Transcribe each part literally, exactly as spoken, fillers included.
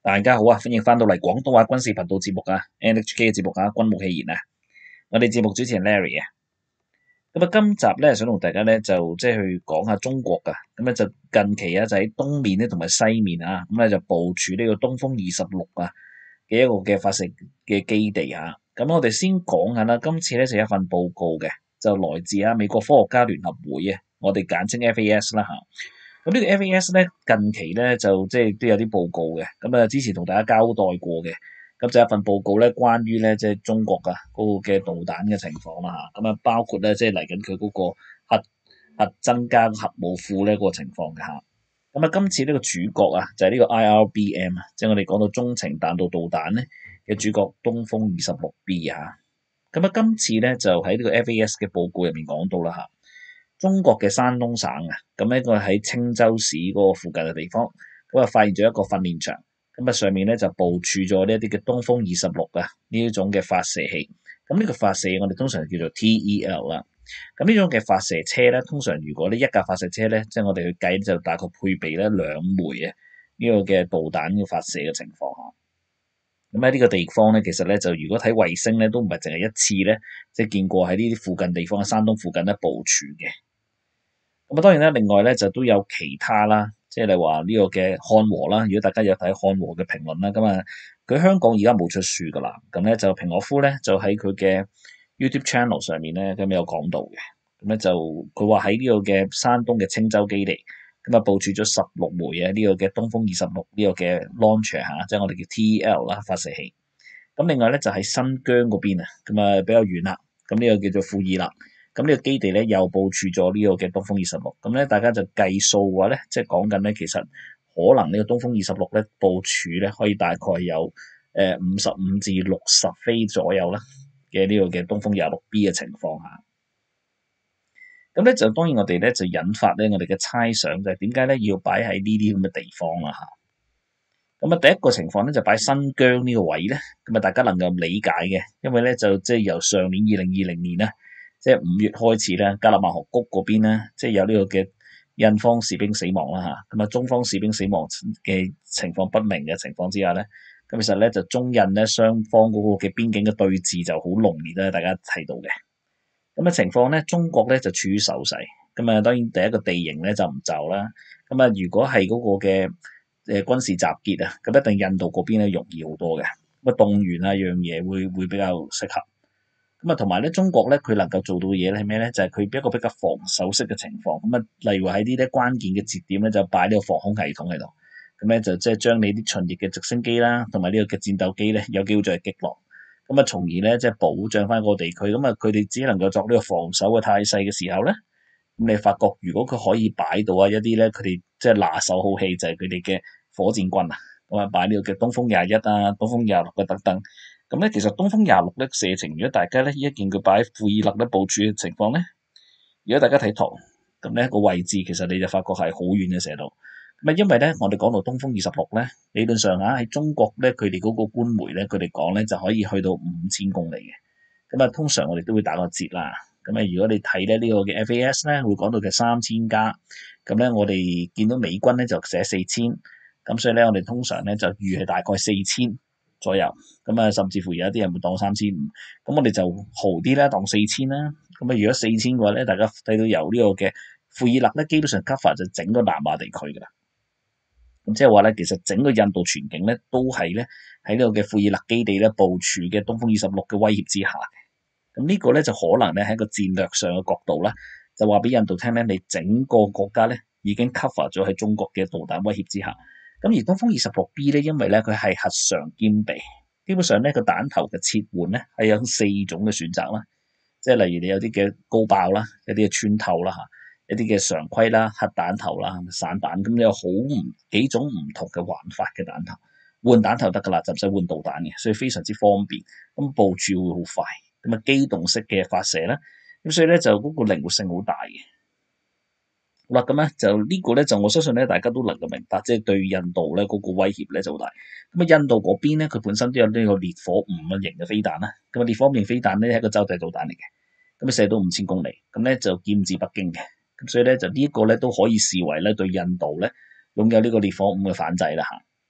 大家好啊，歡迎翻到嚟廣東話軍事頻道節目啊 ，N H K 嘅節目啊，軍武器言啊，我哋節目主持人 Larry 啊，咁啊，今集咧想同大家咧就即係去講下中國噶，咁咧就近期啊就喺東面咧同埋西面啊，咁咧就部署呢個東風二十六啊嘅一個嘅發射嘅基地啊，咁我哋先講下啦，今次咧就有一份報告嘅，就來自啊美國科學家聯合會啊，我哋簡稱 F A S 啦吓。咁呢個 F A S 咧近期咧就即係都有啲報告嘅，咁啊之前同大家交代過嘅，咁就有一份報告咧關於咧即係中國啊嗰個嘅導彈嘅情況啦嚇，咁啊包括咧即係嚟緊佢嗰個核核增加核武庫咧嗰個情況嘅嚇，咁啊今次呢個主角啊就係呢個 I R B M 啊，即係我哋講到中程彈道導彈咧嘅主角東風二十六 B 啊，咁啊今次咧就喺呢個 F A S 嘅報告入面講到啦嚇。中國嘅山東省啊，咁呢個喺青州市嗰個附近嘅地方，咁啊發現咗一個訓練場，咁啊上面咧就部署咗呢一啲嘅東風二十六啊呢一種嘅發射器，咁呢個發射我哋通常叫做 T E L 啦，咁呢種嘅發射車咧，通常如果呢一架發射車咧，即係我哋去計就大概配備咧兩枚啊呢個嘅導彈嘅發射嘅情況下。咁喺呢個地方咧，其實咧就如果睇衛星咧，都唔係淨係一次咧，即係見過喺呢啲附近地方，喺山東附近咧部署嘅。咁啊，當然啦，另外咧就都有其他啦，即係你話呢個嘅漢和啦。如果大家有睇漢和嘅評論啦，咁啊，佢香港而家冇出書噶啦。咁咧就平可夫咧就喺佢嘅 YouTube channel 上面咧咁有講到嘅。咁咧就佢話喺呢個嘅山東嘅青州基地，咁啊部署咗十六枚啊呢個嘅東風二十六呢個嘅 launcher 嚇，即係我哋叫 T E L 啦發射器。咁另外咧就喺新疆嗰邊啊，咁啊比較遠啦。咁呢個叫做庫爾勒。咁呢個基地咧又部署咗呢個嘅東風二十六，咁咧大家就計數嘅話咧，即係講緊咧，其實可能呢個東風二十六咧部署咧可以大概有誒五十五至六十飛左右啦嘅呢個嘅東風廿六 B 嘅情況下，咁咧就當然我哋咧就引發咧我哋嘅猜想就係點解咧要擺喺呢啲咁嘅地方啦嚇。咁啊第一個情況咧就擺新疆呢個位咧，咁啊大家能夠理解嘅，因為咧就即係由上年二零二零年咧。即係五月開始咧，加勒萬河谷嗰邊咧，即係有呢個嘅印方士兵死亡啦嚇，咁啊中方士兵死亡嘅情況不明嘅情況之下咧，咁其實咧就中印咧雙方嗰個嘅邊境嘅對峙就好濃烈啦，大家睇到嘅。咁嘅情況咧，中國咧就處於守勢，咁啊當然第一個地形咧就唔就啦，咁啊如果係嗰個嘅誒軍事集結啊，咁一定印度嗰邊咧容易好多嘅，咁啊動員啊樣嘢會會比較適合。咁啊，同埋咧，中國咧，佢能夠做到嘅嘢咧係咩咧？就係佢一個比較防守式嘅情況。咁啊，例如喺啲咧關鍵嘅節點咧，就擺呢個防空系統喺度。咁咧就即係將你啲巡弋嘅直升機啦，同埋呢個嘅戰鬥機咧，有機會再擊落。咁啊，從而咧即係保障翻個地區。咁啊，佢哋只能夠作呢個防守嘅態勢嘅時候咧，咁你發覺如果佢可以擺到啊一啲咧，佢哋即係拿手好戲就係佢哋嘅火箭軍啊，咁啊擺呢個嘅東風廿一啊、東風廿六啊等等。咁咧，其實東風廿六咧射程，如果大家咧依一見佢擺喺庫爾勒咧部署嘅情況咧，如果大家睇圖，咁咧個位置其實你就發覺係好遠嘅射到。咁啊，因為咧我哋講到東風二十六咧，理論上啊喺中國咧佢哋嗰個官媒咧佢哋講咧就可以去到五千公里嘅。咁啊，通常我哋都會打個折啦。咁啊，如果你睇咧呢個嘅 F A S 咧會講到嘅三千加，咁咧我哋見到美軍咧就寫四千，咁所以咧我哋通常咧就預係大概四千。左右，咁啊，甚至乎有一啲人會當三千五，咁我哋就豪啲啦，當四千啦。咁啊，如果四千嘅話咧，大家睇到由呢個嘅庫爾勒咧，基本上 cover 就整個南亞地區噶啦。咁即係話咧，其實整個印度全境咧，都係咧喺呢個嘅庫爾勒基地咧部署嘅東風二十六嘅威脅之下嘅。咁呢個咧就可能咧喺一個戰略上嘅角度啦，就話俾印度聽咧，你整個國家咧已經 cover 咗喺中國嘅導彈威脅之下。咁而東風二十六 B 咧，因為咧佢係核常兼備，基本上咧個彈頭嘅切換咧係有四種嘅選擇啦，即係例如你有啲嘅高爆啦，有啲嘅穿透啦嚇，一啲嘅常規啦、核彈頭啦、散彈，咁你有好唔幾種唔同嘅玩法嘅彈頭，換彈頭得噶啦，就唔使換導彈嘅，所以非常之方便，咁部署會好快，咁啊機動式嘅發射啦，咁所以咧就嗰個靈活性好大嘅。好啦，咁咧就呢個咧就我相信咧大家都能夠明白，即係對印度咧嗰個威脅咧就好大。咁啊，印度嗰邊咧佢本身都有呢個烈火五型嘅飛彈啦。咁啊，烈火五型飛彈咧係一個洲際導彈嚟嘅，咁啊射到五千公里，咁咧就劍指北京嘅。咁所以咧就呢一個咧都可以視為咧對印度咧擁有呢個烈火五嘅反制啦嚇。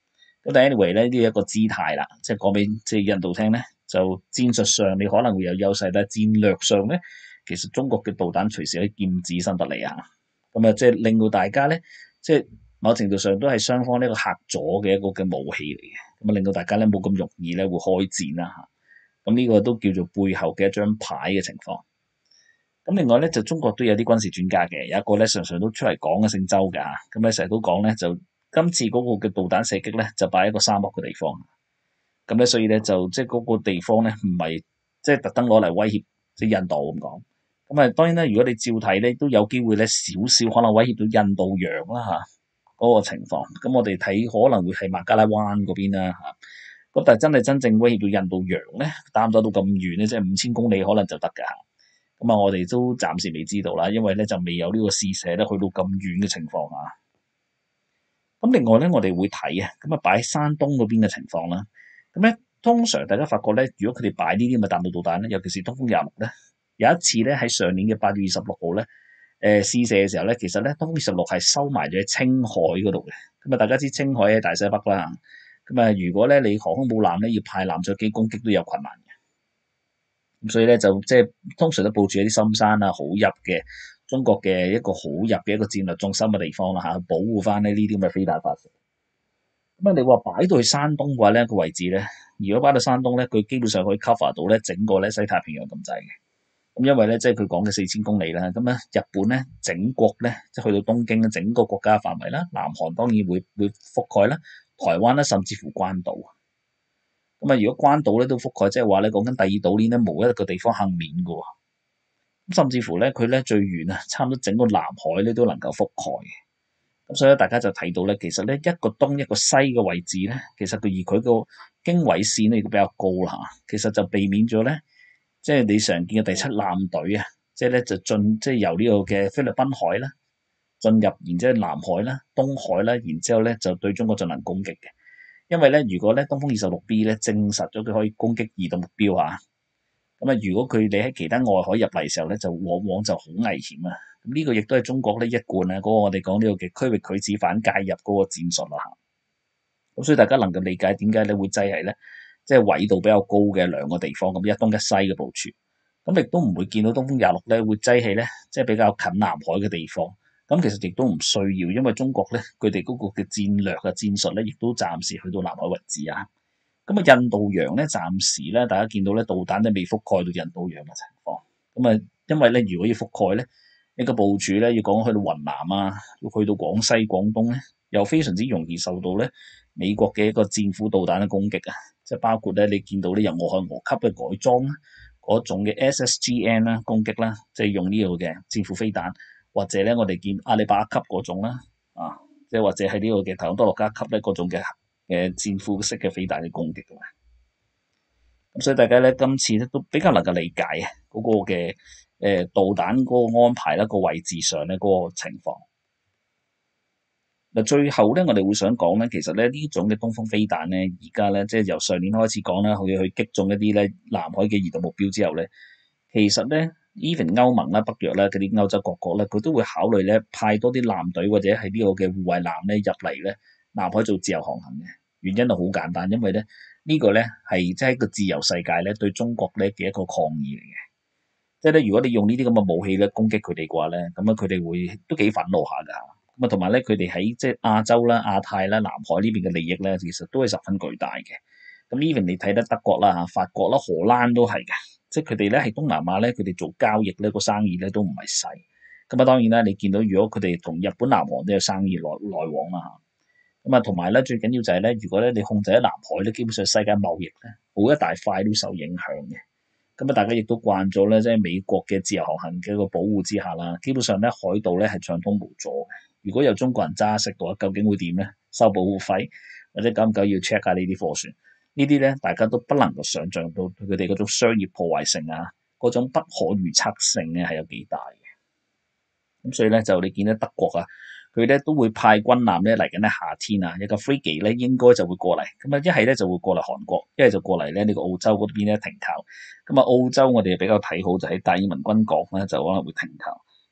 咁但 anyway 咧，呢一個姿態啦，即係講俾即係印度聽咧，就戰術上你可能會有優勢，但係戰略上咧，其實中國嘅導彈隨時可以劍指新德里啊。咁啊，即係令到大家咧，即係某程度上都係雙方呢個嚇阻嘅一個嘅武器嚟嘅，咁啊令到大家咧冇咁容易咧會開戰啦嚇。咁呢個都叫做背後嘅一張牌嘅情況。咁另外咧就中國都有啲軍事專家嘅，有一個咧常常都出嚟講嘅姓周㗎，咁咧成日都講咧就今次嗰個嘅導彈射擊咧就擺喺一個沙漠嘅地方，咁咧所以咧就即係嗰個地方咧唔係即係特登攞嚟威脅即係印度咁講。咁啊當然啦，如果你照睇咧都有機會咧少少可能威脅到印度洋啦嚇嗰個情況。咁我哋睇可能會係孟加拉灣嗰邊啦嚇。咁但係真係真正威脅到印度洋咧，打唔打到咁遠咧？即係五千公里可能就得㗎。咁啊，我哋都暫時未知道啦，因為咧就未有呢個試射咧去到咁遠嘅情況啊。咁另外咧，我哋會睇啊，咁啊擺喺山東嗰邊嘅情況啦。咁咧，通常大家發覺咧，如果佢哋擺呢啲咁嘅彈道導彈咧，尤其是東風廿六咧，有一次咧喺上年嘅八月二十六號咧，誒試射嘅時候咧，其實咧東風二十六係收埋咗喺青海嗰度嘅。咁啊，大家知青海喺大西北啦。咁啊，如果咧你航空母艦咧要派艦載機攻擊都有困難嘅。咁所以咧就即係通常都部署一啲深山啊、好入嘅中國嘅一個好入嘅一個戰略重心嘅地方啦嚇，保護翻呢呢啲咁嘅飛彈發射。咁啊，你話擺到去山東嘅話咧，個位置咧，如果擺到山東咧，佢基本上可以 cover 到咧整個咧西太平洋咁滯嘅。咁因為咧即係佢講嘅四千公里啦，咁咧日本咧整國咧即係去到東京整個國家範圍啦，南韓當然會會覆蓋啦，台灣咧甚至乎關島。咁啊，如果關島咧都覆蓋，即係話咧講緊第二島鏈咧冇一個地方幸免嘅喎。咁甚至乎咧佢咧最遠啊，差唔多整個南海咧都能夠覆蓋嘅。咁所以咧大家就睇到咧，其實咧一個東一個西嘅位置咧，其實佢而佢個經緯線咧亦都比較高啦。其實就避免咗咧，即係你常見嘅第七艦隊啊，即係咧就進即係由呢個嘅菲律賓海啦進入，然之後南海啦、東海啦，然之後咧就對中國進行攻擊嘅。因為咧，如果咧東風二十六 B 咧證實咗佢可以攻擊移動目標啊，咁啊，如果佢哋喺其他外海入嚟嘅時候咧，就往往就好危險啊。咁呢個亦都係中國呢一貫啊，嗰個我哋講呢個嘅區域拒止反介入嗰個戰術啦嚇。咁所以大家能夠理解點解你會擠係咧，即係緯度比較高嘅兩個地方，咁一東一西嘅部署，咁亦都唔會見到東風廿六咧會擠係咧，即係比較近南海嘅地方。咁其實亦都唔需要，因為中國咧佢哋嗰個嘅戰略嘅戰術咧，亦都暫時去到南海為止啊。咁啊，印度洋咧暫時咧，大家見到咧導彈都未覆蓋到印度洋嘅情況。咁啊，因為咧如果要覆蓋咧，呢個部署咧要講去到雲南啊，要去到廣西、廣東咧，又非常之容易受到咧美國嘅一個戰斧導彈嘅攻擊啊。即係包括咧你見到咧由俄亥俄級嘅改裝嗰種嘅 S S G N 啦攻擊啦，即係用呢個嘅戰斧飛彈。或者咧，我哋見阿里巴巴級嗰種啦，啊，即係或者係呢個嘅太空多洛加級咧嗰種嘅誒戰斧式嘅飛彈嘅攻擊㗎嘛。咁所以大家咧今次咧都比較能夠理解啊嗰個嘅誒導彈嗰個安排啦，個位置上咧嗰個情況。嗱，最後咧我哋會想講咧，其實咧呢種嘅東風飛彈咧，而家咧即係由上年開始講啦，佢去擊中一啲咧南海嘅移動目標之後咧，其實咧。even 歐盟啦、北約啦嗰啲歐洲各國咧，佢都會考慮咧派多啲艦隊或者係呢個嘅護衛艦咧入嚟咧南海做自由航行嘅原因就好簡單，因為咧呢個咧係即係一個自由世界咧對中國咧嘅一個抗議嚟嘅。即係咧如果你用呢啲咁嘅武器咧攻擊佢哋嘅話咧，咁啊佢哋會都幾憤怒下㗎。咁啊同埋咧佢哋喺即係亞洲啦、亞太啦、南海呢邊嘅利益咧，其實都係十分巨大嘅。咁 even 你睇得德國啦、嚇法國啦、荷蘭都係嘅。即係佢哋咧喺東南亞咧，佢哋做交易咧個生意咧都唔係細。咁啊當然啦，你見到如果佢哋同日本、南韓都有生意來來往啦嚇。咁啊同埋咧最緊要就係咧，如果咧你控制喺南海咧，基本上世界貿易咧好一大塊都受影響嘅。咁啊大家亦都慣咗咧，即係美國嘅自由航行嘅一個保護之下啦，基本上咧海道咧係暢通無阻嘅。如果有中國人揸食嘅話，究竟會點咧？收保護費或者久唔久要 check 下呢啲貨船？呢啲咧，大家都不能夠想像到佢哋嗰種商業破壞性啊，嗰種不可預測性咧係有幾大嘅。咁所以咧，就你見到德國啊，佢咧都會派軍艦咧嚟緊咧夏天啊，一個 frigate 咧應該就會過嚟。咁啊，一係咧就會過嚟韓國，一係就過嚟咧呢個澳洲嗰邊咧停靠。咁啊，澳洲我哋比較睇好就喺達爾文軍港咧就可能會停靠。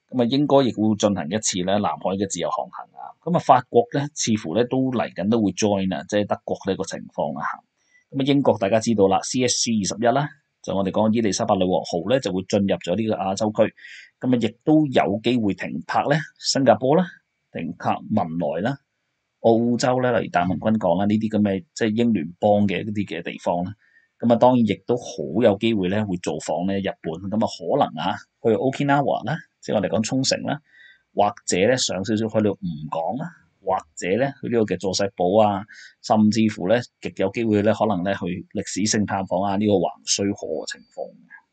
咁啊應該亦會進行一次咧南海嘅自由航行啊。咁啊法國咧似乎咧都嚟緊都會 join 啊，即係德國呢個情況啊。咁啊英國大家知道啦 ，C S C 二十一啦，就我哋講伊麗莎白女王號咧就會進入咗呢個亞洲區，咁啊亦都有機會停泊咧新加坡啦、停泊文萊啦、澳洲咧，例如大盟軍港啦呢啲咁嘅即係英聯邦嘅一啲嘅地方啦。咁啊當然亦都好有機會咧會造訪咧日本，咁啊可能啊去 Okinawa 啦，即係我哋講沖繩啦，或者咧上少少去到吳港啦。或者咧去呢個嘅佐世保啊，甚至乎咧極有機會咧可能咧去歷史性探訪啊呢個橫須賀嘅情況。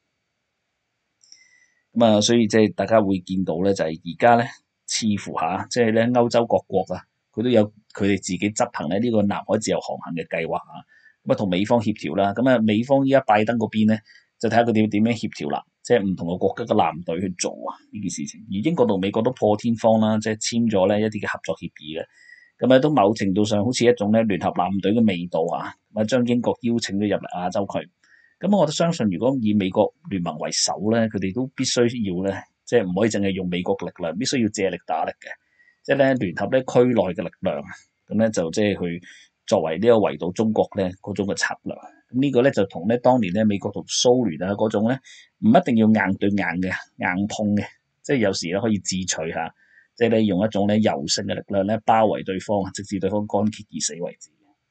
咁啊，所以即係大家會見到咧，就係而家咧似乎嚇，即係咧歐洲各國啊，佢都有佢哋自己執行咧呢個南海自由航行嘅計劃啊。咁啊，同美方協調啦。咁啊，美方依家拜登嗰邊咧，就睇下佢哋點樣協調啦。即係唔同嘅國家嘅艦隊去做啊呢件事情。而英國同美國都破天荒啦，即係簽咗咧一啲嘅合作協議嘅。咁啊，都某程度上好似一種咧聯合艦隊嘅味道啊。咁啊，將英國邀請咗入嚟亞洲區。咁我都相信，如果以美國聯盟為首咧，佢哋都必須要咧，即係唔可以淨係用美國嘅力量，必須要借力打力嘅，即係咧聯合咧區內嘅力量，咁咧就即係去作為呢個圍堵中國咧嗰種嘅策略。咁呢個咧就同咧當年咧美國同蘇聯啊嗰種咧唔一定要硬對硬嘅硬碰嘅，即係有時咧可以智取下，即係咧用一種咧柔性嘅力量咧包圍對方，直至對方乾竭而死為止。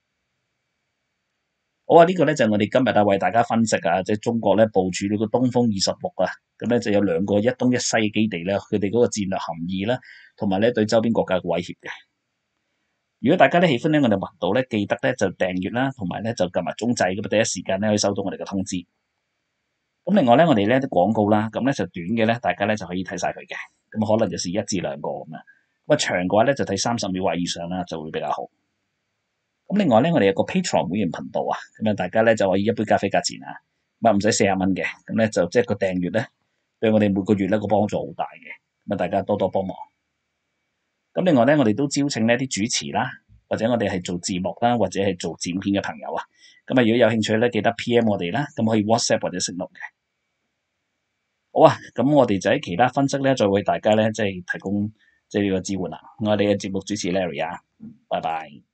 好啊，呢個咧就係我哋今日啊為大家分析啊，即係中國咧部署呢個東風二十六啊，咁咧就有兩個一東一西嘅基地咧，佢哋嗰個戰略含義啦，同埋咧對周邊國家嘅威脅嘅。如果大家咧喜歡咧我哋頻道咧，記得咧就訂閱啦，同埋咧就撳埋鐘仔，咁啊第一時間咧可以收到我哋嘅通知。咁另外咧我哋咧啲廣告啦，咁咧就短嘅咧大家咧就可以睇晒佢嘅，咁可能就是一至兩個咁樣。咁啊長嘅話咧就睇三十秒或以上啦，就會比較好。咁另外咧，我哋有個 Patreon 會員頻道啊，咁啊大家咧就可以一杯咖啡價錢啊，咁啊唔使四十蚊嘅，咁咧就即係個訂閱咧，對我哋每個月咧個幫助好大嘅，咁啊大家多多幫忙。咁另外咧，我哋都招請呢啲主持啦，或者我哋係做字幕啦，或者係做剪片嘅朋友啊，咁啊如果有興趣咧，記得 P M 我哋啦，咁可以 WhatsApp 或者 Signal 嘅。好啊，咁我哋就喺其他分析咧，再為大家咧即係提供即係呢個支援啦。我哋嘅節目主持 Larry 啊，拜拜。